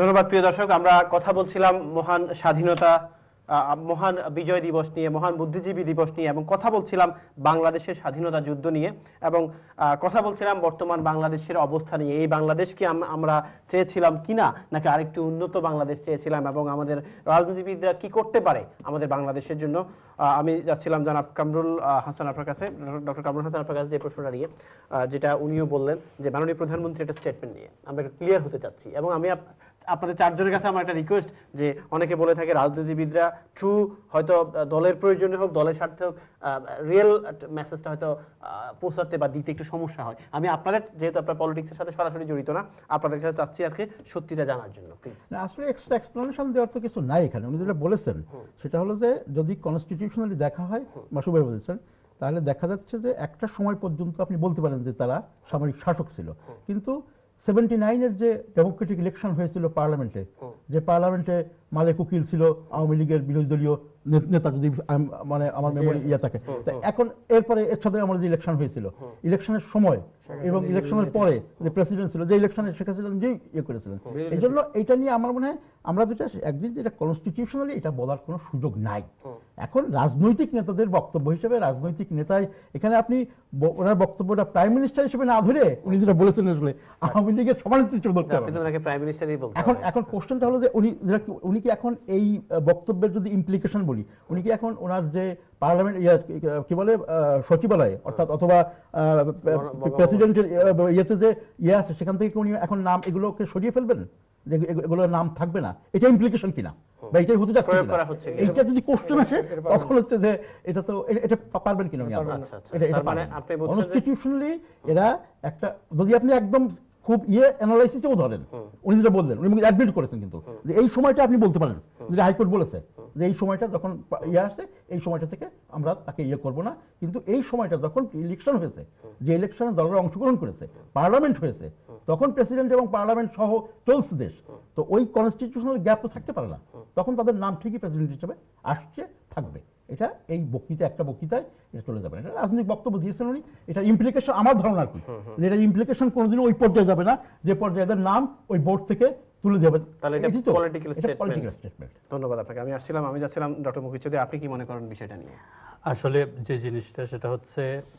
ধন্যবাদ প্রিয় দর্শক। আমরা কথা বলছিলাম মহান স্বাধীনতা, মহান বিজয় দিবস নিয়ে, মহান বুদ্ধিজীবী দিবস নিয়ে, এবং কথা বলছিলাম বাংলাদেশের স্বাধীনতা যুদ্ধ নিয়ে, এবং কথা বলছিলাম বর্তমান বাংলাদেশের অবস্থা নিয়ে। এই বাংলাদেশ কি আমরা চেয়েছিলাম কিনা, নাকি আরেকটু উন্নত বাংলাদেশ চেয়েছিলাম, এবং আমাদের রাজনীতিবিদরা কি করতে পারে আমাদের বাংলাদেশের জন্য। আমি যাচ্ছিলাম জনাব কামরুল হাসান আপনার কাছে, ডক্টর কামরুল হাসান আপনার কাছে যে প্রশ্নটা নিয়ে, যেটা উনিও বললেন যে মাননীয় প্রধানমন্ত্রী একটা স্টেটমেন্ট নিয়ে আমরা একটু ক্লিয়ার হতে চাচ্ছি। এবং আমি আপনাদের চারজনের কাছে আমার একটা রিকোয়েস্ট, যে অনেকে বলে থাকে রাজনীতিবিদরা ট্রু হয়তো দলের প্রয়োজনে হোক, দলের স্বার্থে হোক, রিয়েল মেসেজটা হয়তো পৌঁছাতে বা দিতে একটু সমস্যা হয়। আমি আপনাদের, যেহেতু আপনার পলিটিক্সের সাথে সরাসরি জড়িত না, আপনাদের কাছে চাচ্ছি আজকে সত্যিটা জানার জন্য প্লিজ। আসলে এক্সট্রা এক্সপ্লেনেশন দেওয়ার তো কিছু নাই এখানে। উনি যেটা বলেছেন সেটা হলো যে যদি কনস্টিটিউশনালি দেখা হয়, মাসুদ ভাই বলেছেন, তাহলে দেখা যাচ্ছে যে একটা সময় পর্যন্ত আপনি বলতে পারেন যে তারা সামরিক শাসক ছিল। কিন্তু 79-এর যে ডেমোক্রেটিক ইলেকশন হয়েছিল পার্লামেন্টে, যে পার্লামেন্টে মালেক উকিল ছিল আওয়ামী লীগের বিরোধী দলীয় নেতা, যদি মানে আমার মেমোরি থাকে। এখন এরপরে এরশাদের আমার যে ইলেকশন হয়েছিল, ইলেকশনের সময় এবং ইলেকশনের পরে যে প্রেসিডেন্ট ছিল, যে ইলেকশনে শেখ হাসিনা যেই করেছিলেন, এই জন্য এটা নিয়ে আমার মনে হয় আমরা যেটা একদিন যেটা কনস্টিটিউশনালি এটা বলার কোনো সুযোগ নাই। এখন রাজনৈতিক নেতাদের বক্তব্য হিসেবে, রাজনৈতিক নেতাই এখানে আপনি ওনার বক্তব্যটা প্রাইম মিনিস্টার হিসেবে না ধরে উনি যেটা বলেছেন আসলে আওয়ামী লীগের সভানেত্রী হিসেবে ধরতে হবে। এখন কোশ্চেনটা হলো যে উনি কি এখন এই বক্তব্যের যদি ইমপ্লিকেশন বলি, উনি কি এখন ওনার যে পার্লামেন্ট কি বলে সচিবালয়ে অর্থাৎ অথবা প্রেসিডেন্টের ইয়েতে যে আছে সেখান থেকে উনি এখন নাম এগুলোকে সরিয়ে ফেলবেন, যে এগুলোর নাম থাকবে না, এটা ইমপ্লিকেশন কিনা বা এটাই হতে যাচ্ছে, এইটা যদি কোশ্চেন আসে তখন হচ্ছে যে এটা তো এটা পারবেন কিনা উনি। কনস্টিটিউশনালি এরা একটা, যদি আপনি একদম খুব অ্যানালাইসিসেও ধরেন, উনি যেটা বললেন, উনি অ্যাডমিট করেছেন কিন্তু যে এই সময়টা আপনি বলতে পারেন, যেটা হাইকোর্ট বলেছে যে এই সময়টা যখন আসে এই সময়টা থেকে আমরা তাকে করব না। কিন্তু এই সময়টা যখন ইলেকশন হয়েছে, যে ইলেকশনে দলরা অংশগ্রহণ করেছে, পার্লামেন্ট হয়েছে, তখন প্রেসিডেন্ট এবং পার্লামেন্ট সহ চলছে দেশ, তো ওই কনস্টিটিউশনাল গ্যাপ তো থাকতে পারে না, তখন তাদের নাম ঠিকই প্রেসিডেন্ট হিসেবে আসছে, থাকবে। এটা এই বক্তৃতা, একটা বক্তৃতায় এটা চলে যাবে না। এটা রাজনৈতিক বক্তব্য দিয়েছেন উনি, এটা ইমপ্লিকেশন আমার ধারণা আর কি, যে এটা ইমপ্লিকেশন কোনোদিনও ওই পর্যায়ে যাবে না যে পর্যায়ে এদের নাম ওই বোর্ড থেকে তুলে যাবে। তাহলে এটা পলিটিক্যাল স্টেটমেন্ট। ধন্যবাদ আপনাকে। আমি যাচ্ছিলাম ডক্টর মুকিত চৌধুরী, আপনি কি মনে করেন বিষয়টা নিয়ে? আসলে যে জিনিসটা সেটা হচ্ছে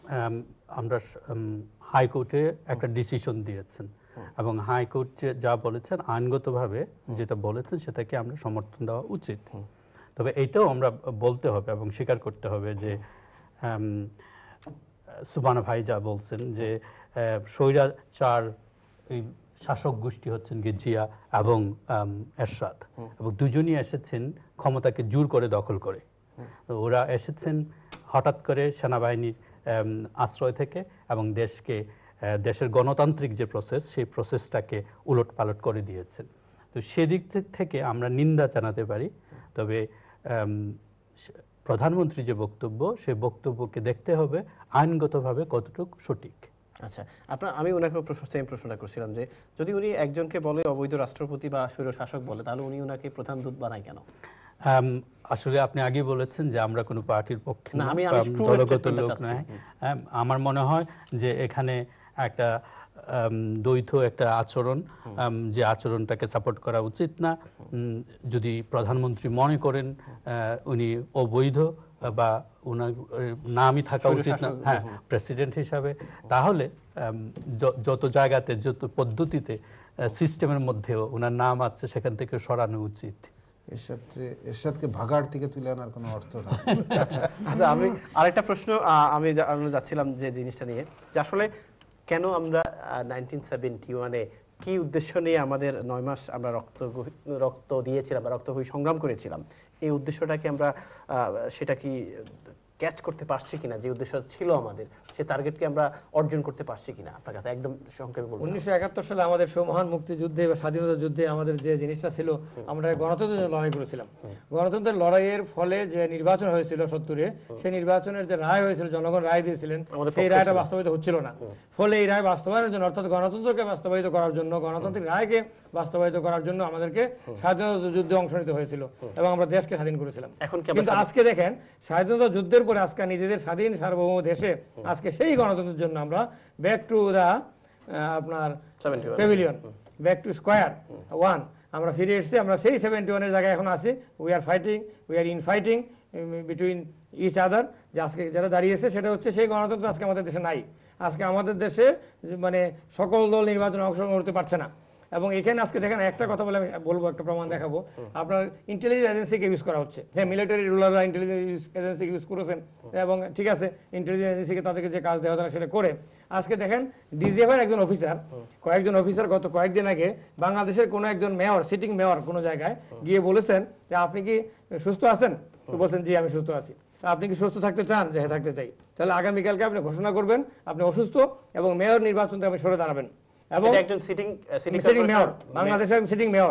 আমরা হাইকোর্টে একটা ডিসিশন দিয়েছেন, এবং হাইকোর্ট যা বলেছেন আইনগতভাবে যেটা বলেছেন সেটাকে আমরা সমর্থন দেওয়া উচিত। তবে এইটাও আমরা বলতে হবে এবং স্বীকার করতে হবে যে সুবহানা ভাই যা বলছেন যে স্বৈরাচার এই শাসক গোষ্ঠী হচ্ছেন কি জিয়া এবং এরশাদ, এবং দুজনই এসেছেন ক্ষমতাকে জোর করে দখল করে। ওরা এসেছেন হঠাৎ করে সেনাবাহিনীর আশ্রয় থেকে, এবং দেশের গণতান্ত্রিক যে প্রসেস, সেই প্রসেসটাকে উলটপালট করে দিয়েছেন। তো সেদিক থেকে আমরা নিন্দা জানাতে পারি। তবে প্রধানমন্ত্রী যে বক্তব্য, সেই বক্তব্যকে দেখতে হবে আইনগতভাবে কতটুকু সঠিক। আচ্ছা, আমি ওনাকে প্রশ্নটা করছিলাম যে যদি উনি একজনকে বলে অবৈধ রাষ্ট্রপতি বা স্বৈর শাসক বলে, তাহলে উনি ওনাকে প্রধান দূত বানায় কেন? আসলে আপনি আগে বলেছেন যে আমরা কোনো পার্টির পক্ষে না, আমি দলগত লোক নয়। আমার মনে হয় যে এখানে একটা দ্বৈত একটা আচরণ, যে আচরণটাকে সাপোর্ট করা উচিত না। যদি প্রধানমন্ত্রী মনে করেন উনি অবৈধ বা ওনার নামই থাকা উচিত না, হ্যাঁ, প্রেসিডেন্ট হিসাবে, তাহলে যত জায়গাতে, যত পদ্ধতিতে, সিস্টেমের মধ্যেও ওনার নাম আছে, সেখান থেকে সরানো উচিত। এরশাদকে ভাগাড় থেকে তুলে আনার কোনো অর্থ না। আচ্ছা, আমি আরেকটা প্রশ্ন আমি যাচ্ছিলাম যে জিনিসটা নিয়ে, যে আসলে কেন আমরা 1971-এ কি উদ্দেশ্য নিয়ে আমাদের 9 মাস আমরা রক্ত দিয়েছিলাম বা রক্তক্ষয়ী সংগ্রাম করেছিলাম, এই উদ্দেশ্যটাকে আমরা সেটা কি ক্যাচ করতে পারছি কিনা, যে উদ্দেশ্য ছিল আমাদের, সে টার্গেটকে আমরা অর্জন করতে পারছি কিনা, আপনার কাছে একদম সংক্ষেপে বলুন। 1971 সালে আমাদের মহান মুক্তিযুদ্ধে বা স্বাধীনতা যুদ্ধে আমাদের যে জিনিসটা ছিল, আমরা গণতন্ত্রের জন্য লড়াই করেছিলাম। গণতন্ত্রের লড়াইয়ের ফলে যে নির্বাচন হয়েছিল 70-এ, সেই নির্বাচনের যে রায় হয়েছিল, জনগণ রায় দিয়েছিলেন, সেই রায়টা বাস্তবায়িত হচ্ছিল না। ফলে এই রায় বাস্তবায়নের জন্য, অর্থাৎ গণতন্ত্রকে বাস্তবায়িত করার জন্য, গণতান্ত্রিক রায়কে বাস্তবায়িত করার জন্য আমাদেরকে স্বাধীনতা যুদ্ধে অংশ নিতে হয়েছিল, এবং আমরা দেশকে স্বাধীন করেছিলাম। কিন্তু আজকে দেখেন, স্বাধীনতা যুদ্ধের পরে আজকে নিজেদের স্বাধীন সার্বভৌম দেশে আজকে সেই গণতন্ত্রের জন্য আমরা ব্যাক টু দা আপনার pavilion, back to square one, আমরা ফিরে এসেছি, আমরা সেই 71-এর জায়গায় এখন আছি। We are in fighting between each other. যে আজকে যারা দাঁড়িয়েছে সেটা হচ্ছে সেই গণতন্ত্র আজকে আমাদের দেশে নাই। আজকে আমাদের দেশে মানে সকল দল নির্বাচনে অংশগ্রহণ করতে পারছে না। এবং এখানে আজকে দেখেন একটা কথা বলে আমি বলবো, একটা প্রমাণ দেখাবো। আপনার ইন্টেলিজেন্স এজেন্সিকে ইউজ করা হচ্ছে। হ্যাঁ, মিলিটারি রুলাররা ইন্টেলিজেন্স এজেন্সিকে ইউজ করেছেন এবং ঠিক আছে, ইন্টেলিজেন্স এজেন্সিকে তাদেরকে যে কাজ দেওয়া তারা সেটা করে। আজকে দেখেন ডিজিএফআই একজন অফিসার, কয়েকজন অফিসার গত কয়েকদিন আগে বাংলাদেশের কোনো একজন মেয়র, সিটিং মেয়র কোনো জায়গায় গিয়ে বলেছেন যে আপনি কি সুস্থ আছেন? তো বলছেন জি আমি সুস্থ আছি। আপনি কি সুস্থ থাকতে চান? যে হ্যাঁ থাকতে চাই। তাহলে আগামীকালকে আপনি ঘোষণা করবেন আপনি অসুস্থ এবং মেয়র নির্বাচন থেকে আপনি সরে দাঁড়াবেন। এবং একজন সিটিং মেয়র, বাংলাদেশের সিটিং মেয়র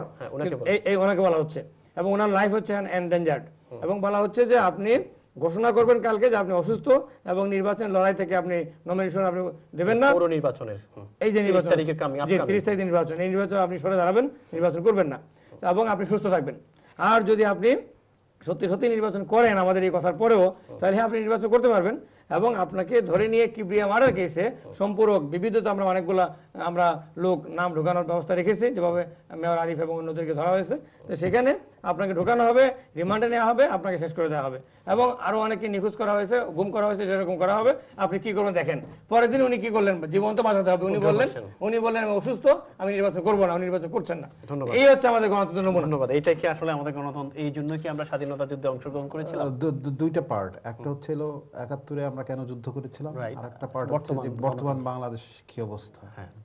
এই ওনাকে বলা হচ্ছে, এবং ওনার লাইফ হচ্ছে এন্ডেঞ্জার্ড। এবং বলা হচ্ছে যে আপনি ঘোষণা করবেন কালকে যে আপনি অসুস্থ এবং নির্বাচন লড়াই থেকে আপনি নমিনেশন আপনি দেবেন না। পৌর নির্বাচনের এই যে নির্বাচন 30 তারিখ নির্বাচন, এই নির্বাচন আপনি সরে দাঁড়াবেন, নির্বাচন করবেন না এবং আপনি সুস্থ থাকবেন। আর যদি আপনি সত্যি সত্যি নির্বাচন করেন আমাদের এই কথার পরেও, তাহলে আপনি নির্বাচন করতে পারবেন। এবং আপনাকে ধরে নিয়ে কিবরিয়া মার্ডার কেসে সম্পূরক বিবিধতা আমরা অনেকগুলা আমরা লোক নাম ঢোকানোর ব্যবস্থা রেখেছি, যেভাবে মেয়র আরিফ এবং অন্যদেরকে ধরা হয়েছে। তো সেখানে আপনাকে ঢোকানো হবে, রিমান্ডে নেওয়া হবে, আপনাকে শেষ করে দেওয়া হবে। এবং আরো অনেকে নিখোঁজ করা হয়েছে, গুম করা হয়েছে, সেরকম করা হবে। আপনি কি করবেন দেখেন। পরের দিন উনি কি করলেন, জীবন্ত বাঁচাতে হবে। উনি বললেন আমি অসুস্থ, আমি নির্বাচন করবো না, উনি নির্বাচন করছেন না। এই হচ্ছে আমাদের গণতন্ত্র নমুনা। ধন্যবাদ। এইটাই কি আসলে আমাদের গণতন্ত্র? এই জন্য কি আমরা স্বাধীনতা যুদ্ধে অংশগ্রহণ করেছিলাম? দুইটা পার্ট, একটা হচ্ছে 71-এ আমরা কেন যুদ্ধ করেছিলাম, আর একটা পার্ট হচ্ছে যে বর্তমান বাংলাদেশ কি অবস্থা।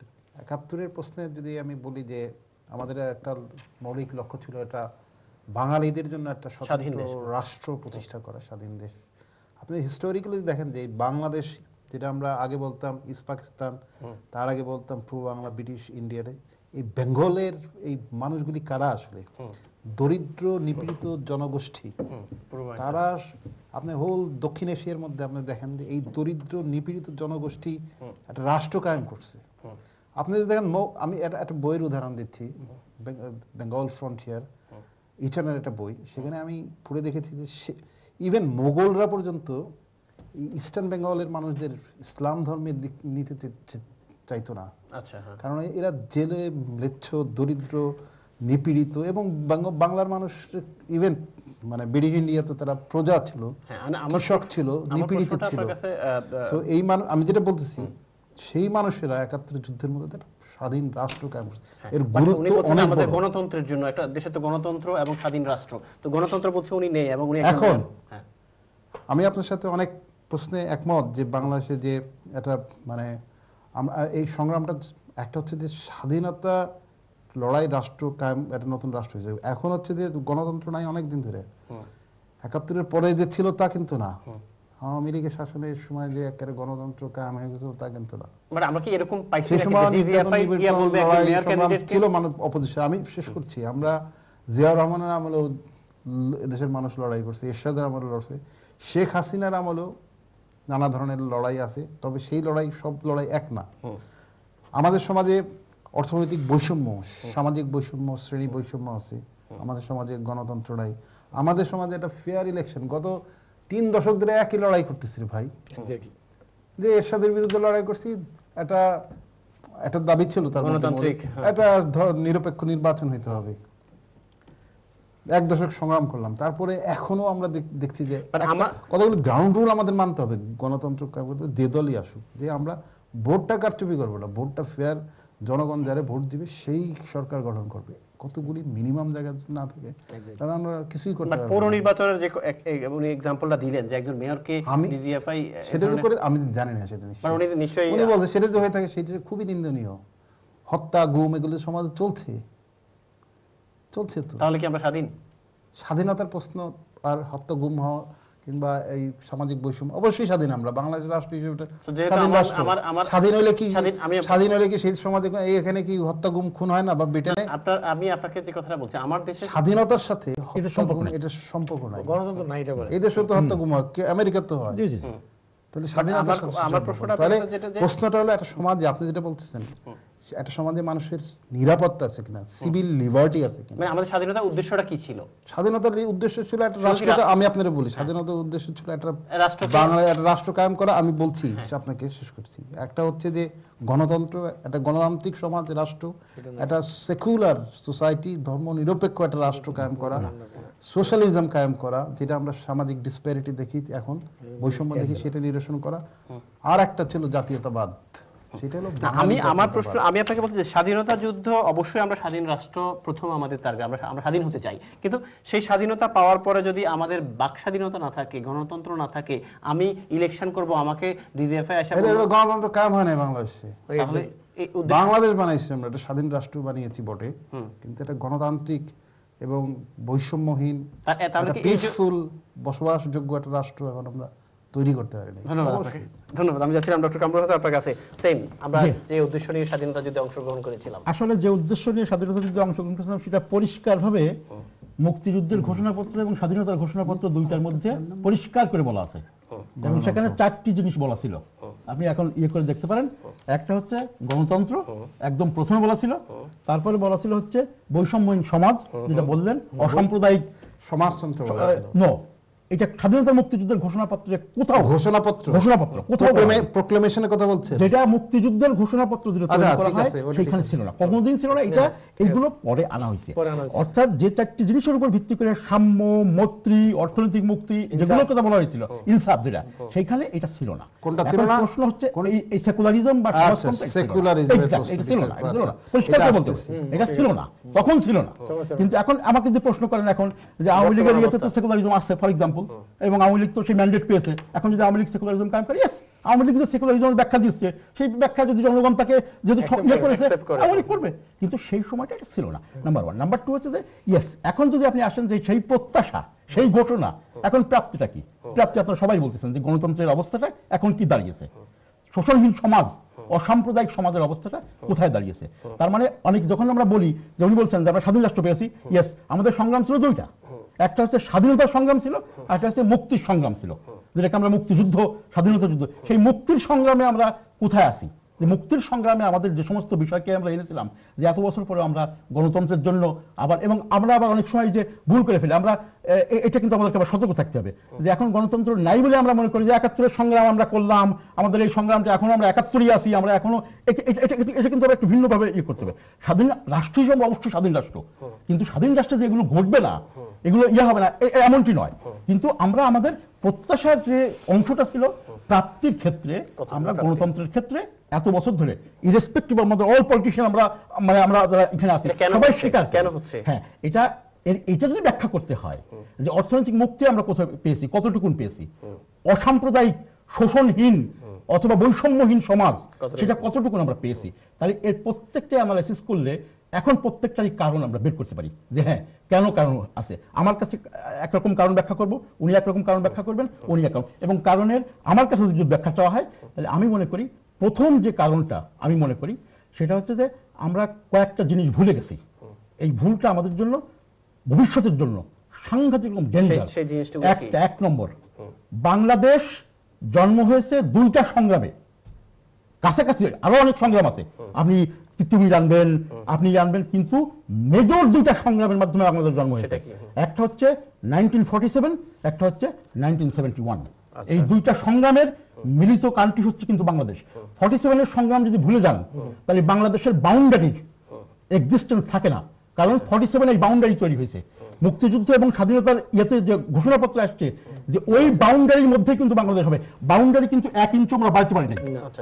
71-এর প্রশ্নে যদি আমি বলি যে আমাদের একটা মৌলিক লক্ষ্য ছিল এটা বাঙালিদের জন্য একটা স্বতন্ত্র রাষ্ট্র প্রতিষ্ঠা করা, স্বাধীন দেশ। আপনি হিস্টোরিক্যালি দেখেন যে বাংলাদেশ, যেটা আমরা আগে বলতাম ইস্ট পাকিস্তান, তার আগে বলতাম পূর্ব বাংলা, ব্রিটিশ ইন্ডিয়াতে, এই বেঙ্গলের এই মানুষগুলি কারা আসলে? দরিদ্র নিপীড়িত জনগোষ্ঠী। তারা আপনি হোল দক্ষিণ এশিয়ার মধ্যে আপনি দেখেন যে এই দরিদ্র নিপীড়িত জনগোষ্ঠী একটা রাষ্ট্র কায়েম করছে। আপনি যদি দেখেন, আমি একটা বইয়ের উদাহরণ দিচ্ছি, বেঙ্গল ফ্রন্টিয়ার, ইটার্নের একটা বই। সেখানে আমি পড়ে দেখেছি যে ইভেন মোগলরা পর্যন্ত ইস্টার্ন বেঙ্গলের মানুষদের ইসলাম ধর্মের দিক নিতে চাইতো না। কারণ এরা জেলে ম্লেচ্ছ, দরিদ্র, নিপীড়িত, এবং বাংলার মানুষ ইভেন মানে ব্রিটিশ ইন্ডিয়াতে তারা প্রজা ছিল, কৃষক ছিল, নিপীড়িত ছিল। সো এই আমি যেটা বলতেছি, সেই মানুষেরা 71 যুদ্ধের মধ্যে স্বাধীন রাষ্ট্র কায়েম করছে। এর গুরুত্ব অনেক বড়। গণতন্ত্রের জন্য একটা দেশে তো গণতন্ত্র এবং স্বাধীন রাষ্ট্র, তো গণতন্ত্র বলছে উনি নেই এবং উনি এখন আমি আপনার সাথে অনেক প্রশ্নে একমত যে বাংলাদেশে যে এটা মানে এই সংগ্রামটা একটা হচ্ছে যে স্বাধীনতা লড়াই, রাষ্ট্র কায়েম, একটা নতুন রাষ্ট্র হিসেবে। এখন হচ্ছে যে গণতন্ত্র নাই অনেক দিন ধরে। 71-এর পরে যে ছিল তা কিন্তু না। আওয়ামী লীগের শাসনের সময় যে একেবারে গণতন্ত্র কায়েম হয়ে গেছিল তা কিন্তু না। মানে আমরা কি এরকম পাইছি সেই সময় ছিল মানব অপোজিশন। আমি শেষ করছি। আমরা জিয়াউর রহমানের আমলেও দেশের মানুষ লড়াই করছে, এরশাদের আমলেও লড়ছে, শেখ হাসিনার আমলেও নানা ধরনের লড়াই আছে। তবে সেই লড়াই, সব লড়াই এক না। আমাদের সমাজে অর্থনৈতিক বৈষম্য, সামাজিক বৈষম্য, শ্রেণী বৈষম্য আছে। আমাদের সমাজে গণতন্ত্র নাই। আমাদের সমাজে একটা ফেয়ার ইলেকশন, গত 3 দশক ধরে একই লড়াই করতেছি ভাই, যে এরশাদের বিরুদ্ধে লড়াই করছি। একটা দাবি ছিল তার গণতান্ত্রিক, একটা নিরপেক্ষ নির্বাচন হইতে হবে। 1 দশক সংগ্রাম করলাম, তারপরে এখনো আমরা দেখছি যে কতগুলো গ্রাউন্ড রুল আমাদের মানতে হবে গণতন্ত্র করতে। যে দলই আসুক, যে আমরা ভোটটা কারচুপি করবো না, ভোটটা ফেয়ার, জনগণ যারা ভোট দিবে সেই সরকার গঠন করবে। কতগুলি মিনিমাম জায়গা না থাকে তাহলে আমরা কিছুই করতে পারবো না। পৌর নির্বাচনের যে উনি এক্সাম্পলটা দিলেন যে একজন মেয়রকে ডিজিএফআই, সেটা তো করে আমি জানি না, সেটা নিশ্চয়ই উনি বলছে, সেটা যে হয়ে থাকে সেটা খুবই নিন্দনীয়। হত্যা, গুম, এগুলো সমাজ চলছে তো। তাহলে কি আমরা স্বাধীনতার প্রশ্ন আর হত্যা, গুম হওয়া কিংবা এই সামাজিক বৈষম্য, অবশ্যই স্বাধীন। আমরা বাংলাদেশ রাষ্ট্র হিসেবে স্বাধীন রাষ্ট্র। স্বাধীন হলে কি সেই সমাজে এখানে কি হত্যা, গুম, খুন হয় না? বা ব্রিটেনে আমি আপনাকে যে কথাটা বলছি, আমার দেশে স্বাধীনতার সাথে এটা সম্পর্ক নাই। গণতন্ত্র নাই এটা বলে। এই দেশে তো হত্যা, গুম হয়, আমেরিকা তো হয়। তাহলে স্বাধীনতার সাথে আমার প্রশ্নটা হলো একটা সমাজে আপনি যেটা বলতেছেন একটা সমাজে মানুষের নিরাপত্তা আছে কিনা, সিভিল লিবার্টি আছে কিনা। মানে আমাদের স্বাধীনতার উদ্দেশ্যটা কি ছিল? স্বাধীনতার উদ্দেশ্য ছিল একটা রাষ্ট্র, আমি আপনাদের বলি স্বাধীনতার উদ্দেশ্য ছিল একটা বাংলায় একটা রাষ্ট্র কায়েম করা। আমি বলছি আপনাকে শেষ করছি, একটা হচ্ছে যে গণতন্ত্র, একটা গণতান্ত্রিক সমাজ রাষ্ট্র, একটা সেকুলার সোসাইটি, ধর্ম নিরপেক্ষ একটা রাষ্ট্র কায়েম করা, সোশ্যালিজম কায়েম করা, যেটা আমরা সামাজিক ডিসপ্যারিটি দেখি এখন, বৈষম্য দেখি, সেটা নিরসন করা। আর একটা ছিল জাতীয়তাবাদ, সেটা হলো আমার প্রশ্ন, আমি আপনাকে বলছি যে স্বাধীনতা যুদ্ধ অবশ্যই আমরা স্বাধীন রাষ্ট্র প্রথম আমাদের টার্গেট, আমরা স্বাধীন হতে চাই, কিন্তু সেই স্বাধীনতা পাওয়ার পরে যদি আমাদের বাক স্বাধীনতা না থাকে, গণতন্ত্র না থাকে, আমি ইলেকশন করব, আমাকে ডিজিএফআই আসা, গণতন্ত্র কায়েম হয় না বাংলাদেশে। বাংলাদেশ বানাইছি আমরা, একটা স্বাধীন রাষ্ট্র বানিয়েছি বটে, কিন্তু এটা গণতান্ত্রিক এবং বৈষম্যহীন পিসফুল বসবাসযোগ্য একটা রাষ্ট্র এখন আমরা তৈরি করতে পারিনি। ধন্যবাদ। আমি যাচ্ছিলাম ডক্টর কামরুল হাসান আপনার কাছে, সেম আমরা যে উদ্দেশ্য নিয়ে স্বাধীনতা যুদ্ধে অংশগ্রহণ করেছিলাম, আসলে যে উদ্দেশ্য নিয়ে স্বাধীনতা যুদ্ধে অংশগ্রহণ করেছিলাম সেটা পরিষ্কারভাবে মুক্তিযুদ্ধের ঘোষণাপত্র এবং স্বাধীনতার ঘোষণাপত্র দুইটার মধ্যে পরিষ্কার করে বলা আছে, এবং সেখানে 4টি জিনিস বলা ছিল, আপনি এখন করে দেখতে পারেন। একটা হচ্ছে গণতন্ত্র, একদম প্রথমে বলা ছিল, তারপরে বলা ছিল হচ্ছে বৈষম্যহীন সমাজ, যেটা বললেন, অসাম্প্রদায়িক সমাজতন্ত্র। নো, এটা স্বাধীনতা মুক্তিযুদ্ধের ঘোষণাপত্রে কোথাও ঘোষণাপত্র কোথাও প্রোক্লেমেশনের কথা বলছে, যেটা মুক্তিযুদ্ধের ঘোষণাপত্র যেটা তৈরি করা হয় সেখানে ছিল না, কোনোদিন ছিল না। এটা এইগুলো পরে আনা হয়েছে, অর্থাৎ যে 4টি জিনিসের উপর ভিত্তি করে সাম্য, মৈত্রী, অর্থনৈতিক মুক্তি, যেগুলোর কথা বলা হয়েছিল, ইনসাফ, যেটা সেইখানে এটা ছিল না। কোনটা ছিল না? প্রশ্ন হচ্ছে এই সেকুলারিজম বা সমাজতন্ত্র, সেকুলারিজম এটা ছিল না, এটা ছিল না, পরিষ্কার করে বলতে হবে, এটা ছিল না, তখন ছিল না। কিন্তু এখন আমাকে যে প্রশ্ন করেন এখন যে আওয়ামী লীগের ইয়েতে তো সেকুলারিজম আসছে ফর এক্সাম্পল, এবং আওয়ামী লীগ তো সেই ম্যান্ডেট পেয়েছে, এখন যদি আওয়ামী লীগ সেকুলারিজম কায়েম করে, ইয়েস, আওয়ামী লীগ যে সেকুলারিজমের ব্যাখ্যা দিচ্ছে, সেই ব্যাখ্যা যদি জনগণ তাকে যেহেতু ইয়ে করেছে, আওয়ামী লীগ করবে, কিন্তু সেই সময়টা এটা ছিল না, নাম্বার 1। নাম্বার 2 হচ্ছে যে ইয়েস, এখন যদি আপনি আসেন যে সেই প্রত্যাশা, সেই ঘোষণা, এখন প্রাপ্তিটা কি? প্রাপ্তি আপনারা সবাই বলতেছেন যে গণতন্ত্রের অবস্থাটা এখন কি দাঁড়িয়েছে, শোষণহীন সমাজ, অসাম্প্রদায়িক সমাজের অবস্থাটা কোথায় দাঁড়িয়েছে। তার মানে অনেক যখন আমরা বলি যে, উনি বলছেন যে আমরা স্বাধীন রাষ্ট্র পেয়েছি, ইয়েস, আমাদের সংগ্রাম ছিল দুইটা, একটা হচ্ছে স্বাধীনতার সংগ্রাম ছিল, আর একটা হচ্ছে মুক্তির সংগ্রাম ছিল, যেটাকে আমরা মুক্তিযুদ্ধ, স্বাধীনতা যুদ্ধ। সেই মুক্তির সংগ্রামে আমরা কোথায় আছি? যে মুক্তির সংগ্রামে আমাদের যে সমস্ত বিষয়কে আমরা এনেছিলাম, যে এত বছর পরে আমরা গণতন্ত্রের জন্য আবার, এবং আমরা আবার অনেক সময় যে ভুল করে ফেলি, আমরা এটা কিন্তু আমাদেরকে আবার সতর্ক থাকতে হবে যে এখন গণতন্ত্র নাই বলে আমরা মনে করি যে 71-এর সংগ্রাম আমরা করলাম, আমাদের এই সংগ্রামটা এখনো আমরা 71-ই আছি, আমরা এখনো, এটা কিন্তু একটু ভিন্নভাবে ইয়ে করতে হবে। স্বাধীন রাষ্ট্র হিসেবে অবশ্যই স্বাধীন রাষ্ট্র, কিন্তু স্বাধীন রাষ্ট্রে যে এগুলো ঘটবে না, এগুলো ইয়ে হবে না, এমনটি নয়। কিন্তু আমরা আমাদের প্রত্যাশার যে অংশটা ছিল প্রাপ্তির ক্ষেত্রে, আমরা গণতন্ত্রের ক্ষেত্রে এত বছর ধরে ইরেসপেক্টিভ আমাদের অল পলিটিশিয়ান, আমরা মানে আমরা এখানে আছি, সবাই স্বীকার কেন হচ্ছে। হ্যাঁ, এটা যদি ব্যাখ্যা করতে হয় যে অর্থনৈতিক মুক্তি আমরা কোথায় পেয়েছি, কতটুকুন পেয়েছি, অসাম্প্রদায়িক, শোষণহীন অথবা বৈষম্যহীন সমাজ, সেটা কতটুকুন আমরা পেয়েছি, তাহলে এর প্রত্যেকটাই অ্যানালাইসিস করলে এখন প্রত্যেকটারই কারণ আমরা বের করতে পারি যে হ্যাঁ, কেন কারণ আছে। আমার কাছে একরকম কারণ ব্যাখ্যা করব, উনি একরকম কারণ ব্যাখ্যা করবেন, উনি একরকম, এবং কারণের আমার কাছে যদি ব্যাখ্যা চাওয়া হয়, তাহলে আমি মনে করি প্রথম যে কারণটা আমি মনে করি সেটা হচ্ছে যে আমরা কয়েকটা জিনিস ভুলে গেছি। এই ভুলটা আমাদের জন্য ভবিষ্যতের জন্য সাংঘাতিক ডেঞ্জার। এক নম্বর, বাংলাদেশ জন্ম হয়েছে দুইটা সংগ্রামে, কাছাকাছি আরো অনেক সংগ্রাম আছে, আপনি তিতুমির আনবেন, আপনি আনবেন, কিন্তু মেজর দুইটা সংগ্রামের মাধ্যমে বাংলাদেশ জন্ম হয়েছে। একটা হচ্ছে 1947, একটা হচ্ছে 1971। এই দুইটা সংগ্রামের মিলিত কান্ট্রি হচ্ছে কিন্তু বাংলাদেশ। 47-এর সংগ্রাম যদি ভুলে যান, তাহলে বাংলাদেশের বাউন্ডারির এক্সিস্টেন্স থাকে না, কারণ 47 এই বাউন্ডারি তৈরি হয়েছে। মুক্তিযুদ্ধ এবং স্বাধীনতার ইয়েতে যে ঘোষণাপত্র আসছে যে ওই বাউন্ডারির মধ্যে কিন্তু বাংলাদেশ হবে, বাউন্ডারি কিন্তু 1 ইঞ্চ আমরা বাড়তে পারি না।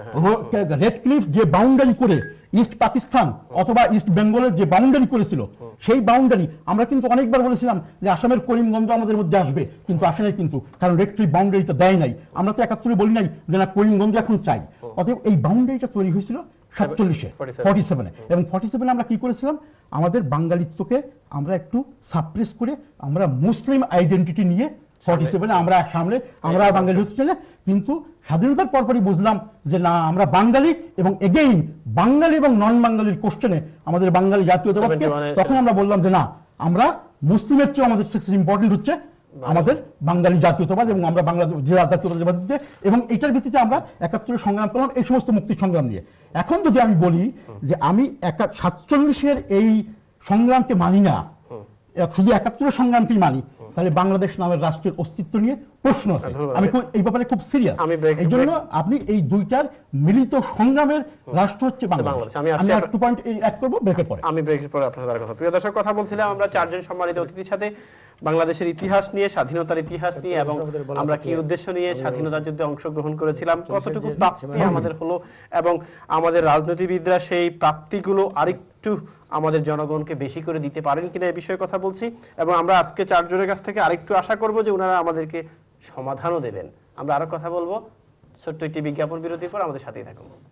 রেড ক্লিফ যে বাউন্ডারি করে ইস্ট পাকিস্তান অথবা ইস্ট বেঙ্গলের যে বাউন্ডারি করেছিল, সেই বাউন্ডারি আমরা কিন্তু অনেকবার বলেছিলাম যে আসামের করিমগঞ্জ আমাদের মধ্যে আসবে, কিন্তু আসে নাই, কিন্তু কারণ রেড ক্লিফ বাউন্ডারিটা দেয় নাই। আমরা তো 71-এ বলি নাই যে না করিমগঞ্জ এখন চাই। অতএব এই বাউন্ডারিটা তৈরি হয়েছিল 47-এ, 47-এ, এবং 47-এ আমরা কি করেছিলাম, আমাদের বাঙালিত্বকে আমরা একটু সাপ্রেস করে আমরা মুসলিম আইডেন্টিটি নিয়ে 47-এ আমরা সামনে আমরা বাঙালি হচ্ছে না। কিন্তু স্বাধীনতার পরপরই বুঝলাম যে না, আমরা বাঙালি, এবং এগেইন বাঙালি এবং নন বাঙালির কোশ্চেনে আমাদের বাঙালি জাতীয়তাবাদকে তখন আমরা বললাম যে না, আমরা মুসলিমের চেয়ে আমাদের ইম্পর্টেন্ট হচ্ছে আমাদের বাঙালি জাতীয়তাবাদ এবং আমরা বাংলাদেশ জাতীয়তাবাদ, এবং এটার ভিত্তিতে আমরা ৭১ সংগ্রাম করলাম এই সমস্ত মুক্তি সংগ্রাম নিয়ে। এখন যদি আমি বলি যে আমি ৪৭-এর এই সংগ্রামকে মানি না, শুধু ৭১-এর সংগ্রামকেই মানি, তাহলে বাংলাদেশ নামের রাষ্ট্রের অস্তিত্ব নিয়ে প্রশ্ন আছে। আমি এই ব্যাপারে খুব সিরিয়াস। এই জন্য আপনি এই দুইটার মিলিত সংগ্রামের রাষ্ট্র হচ্ছে বাংলাদেশ। আমি আর 2 পয়েন্ট অ্যাড করব ব্রেকের পরে। আমি ব্রেকের পরে আপনাদের কথা। প্রিয় দর্শক, কথা বলছিলাম আমরা চারজন সম্মানিত অতিথির সাথে বাংলাদেশের ইতিহাস নিয়ে, স্বাধীনতার ইতিহাস নিয়ে, এবং আমরা কি উদ্দেশ্য নিয়ে স্বাধীনতা যুদ্ধে অংশগ্রহণ করেছিলাম, কতটুকু প্রাপ্তি আমাদের হলো, এবং আমাদের রাজনীতিবিদরা সেই প্রাপ্তিগুলো আরেকটু আমাদের জনগণকে বেশি করে দিতে পারেন কিনা এই বিষয়ে কথা বলছি। এবং আমরা আজকে চারজনের কাছ থেকে আরেকটু আশা করব যে ওনারা আমাদেরকে সমাধানও দেবেন। আমরা আরো কথা বলবো ছোট্ট একটি বিজ্ঞাপন বিরতির পর। আমাদের সাথেই থাকুন।